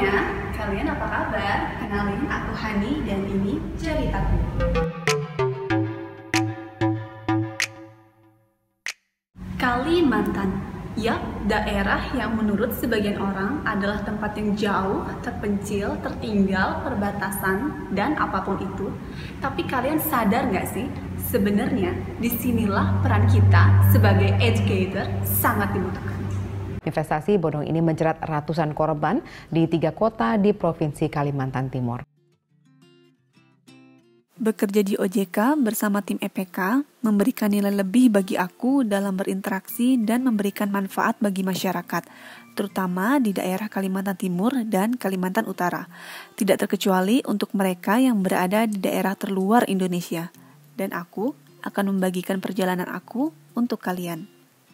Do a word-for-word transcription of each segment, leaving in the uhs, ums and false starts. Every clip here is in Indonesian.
semuanya, kalian apa kabar? Kenalin, aku Hani dan ini ceritaku. Kalimantan, ya, daerah yang menurut sebagian orang adalah tempat yang jauh, terpencil, tertinggal, perbatasan, dan apapun itu. Tapi kalian sadar nggak sih, sebenarnya disinilah peran kita sebagai educator sangat dibutuhkan. Investasi bodong ini menjerat ratusan korban di tiga kota di Provinsi Kalimantan Timur. Bekerja di O J K bersama tim E P K memberikan nilai lebih bagi aku dalam berinteraksi dan memberikan manfaat bagi masyarakat, terutama di daerah Kalimantan Timur dan Kalimantan Utara. Tidak terkecuali untuk mereka yang berada di daerah terluar Indonesia. Dan aku akan membagikan perjalanan aku untuk kalian.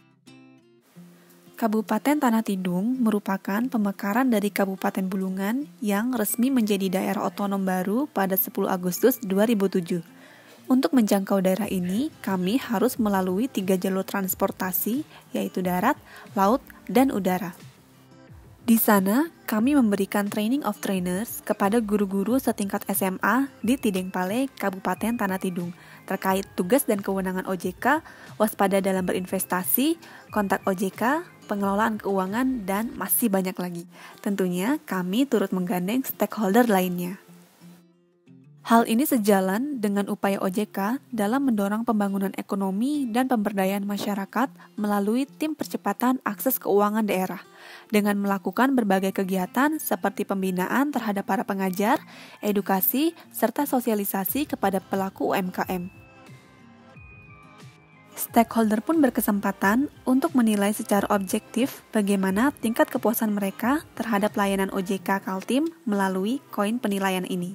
Kabupaten Tanah Tidung merupakan pemekaran dari Kabupaten Bulungan yang resmi menjadi daerah otonom baru pada sepuluh Agustus dua ribu tujuh. Untuk menjangkau daerah ini, kami harus melalui tiga jalur transportasi, yaitu darat, laut, dan udara. Di sana, kami memberikan training of trainers kepada guru-guru setingkat S M A di Tidengpale, Kabupaten Tanah Tidung, terkait tugas dan kewenangan O J K, waspada dalam berinvestasi, kontak O J K, pengelolaan keuangan, dan masih banyak lagi. Tentunya kami turut menggandeng stakeholder lainnya. Hal ini sejalan dengan upaya O J K dalam mendorong pembangunan ekonomi dan pemberdayaan masyarakat melalui tim percepatan akses keuangan daerah, dengan melakukan berbagai kegiatan seperti pembinaan terhadap para pengajar, edukasi, serta sosialisasi kepada pelaku U M K M. Stakeholder pun berkesempatan untuk menilai secara objektif bagaimana tingkat kepuasan mereka terhadap layanan O J K Kaltim melalui koin penilaian ini.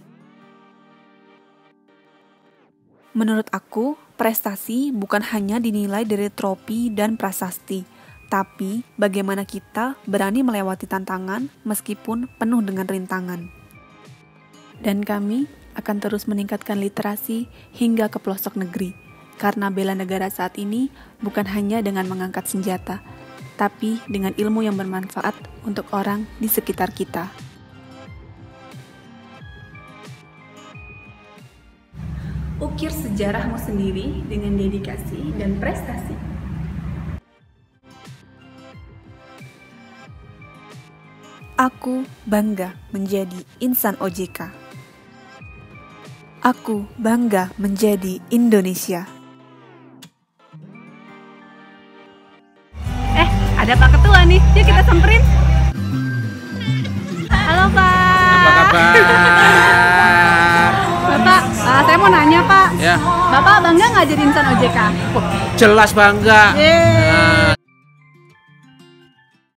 Menurut aku, prestasi bukan hanya dinilai dari trofi dan prasasti, tapi bagaimana kita berani melewati tantangan meskipun penuh dengan rintangan. Dan kami akan terus meningkatkan literasi hingga ke pelosok negeri. Karena bela negara saat ini bukan hanya dengan mengangkat senjata, tapi dengan ilmu yang bermanfaat untuk orang di sekitar kita. Ukir sejarahmu sendiri dengan dedikasi dan prestasi. Aku bangga menjadi insan O J K. Aku bangga menjadi Indonesia. Ada Pak Ketua nih, yuk kita samperin. Halo Pak. Apa kabar? Bapak, uh, saya mau nanya Pak. Ya. Bapak bangga nggak jadi insan O J K? Jelas bangga. Yeay. Nah,